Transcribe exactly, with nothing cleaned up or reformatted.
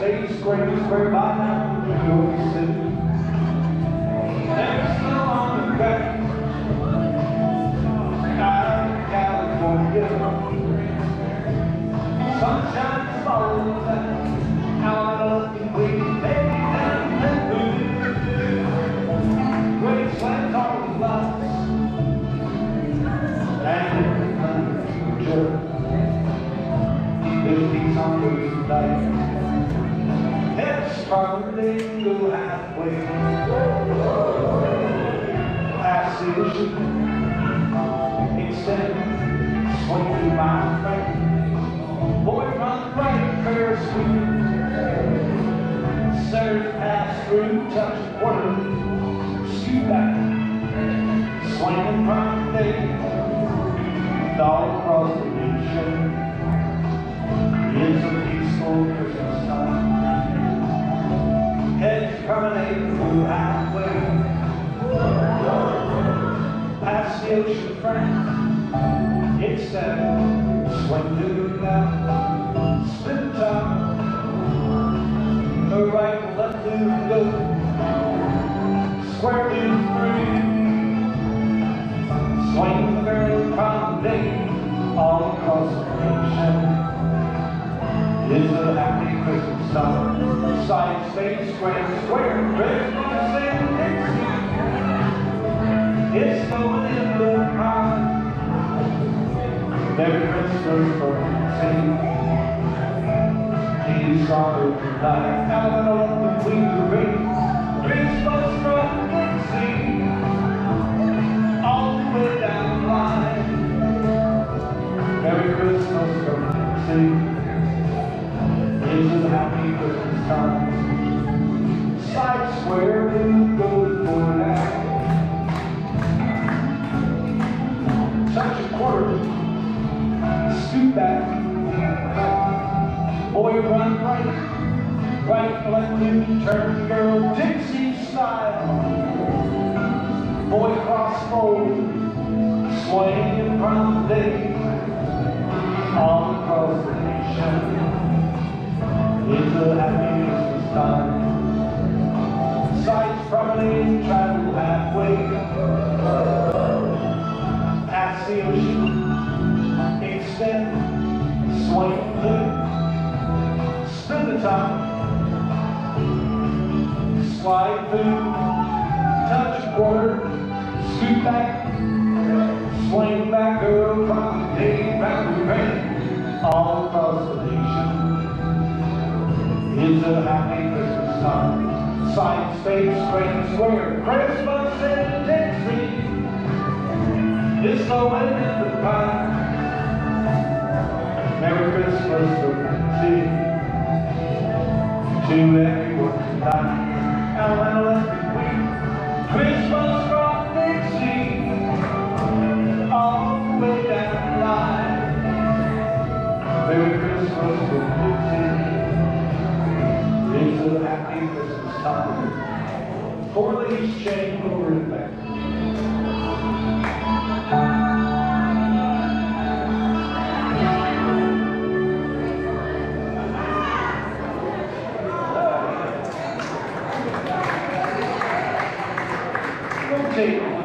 Space Square, where by now you'll be sitting. There's snow on the ground out in California. Sunshine falls down out of the way, baby, down that blue. Great slants on the lights and in the church. There's peace on those nights. Heads farther, go halfway past the ocean. Extend, swing through my friend. Boy, run right, Ferris wheel. Surf pass through, touch a quarter, scoot back, swinging from the day, all across the nation. It's a peaceful Christmas time. Heads promenade through halfway past the ocean front. Extend, swing to now, spin top, a right, left to go, square to three, swing the girl promenade all across the nation. It's a happy Christmas time. Side, space, square, square, Christmas in Dixie. It's snowing in the pond. Merry Christmas from Dixie. Jesus on the night, out on the wing of rain. Christmas from Dixie, all the way down the line. Merry Christmas from Dixie. It's a happy Christmas time. Side square to go for now. Touch a quarter, scoot back. Boy, run right, right, left to turn, girl, Dixie style. Boy, cross fold, swaying from the day, all across the nation. It's a happy Christmas time. Sights promenade, travel halfway past the ocean. Extend, swing blue, spin the top, slide through, touch a quarter, scoot back, swing back, girl, from the day round the rain, all across the nation. It's a happy Christmas time. Side, space, straight, square, Christmas in Dixie. It's snowing in the pine. Merry Christmas from Dixie to everyone tonight. Out and left week, Christmas from Dixie, all the way down the line. Merry Christmas from Dixie. It's a happy Christmas time. Four ladies chain over and back. Rotate.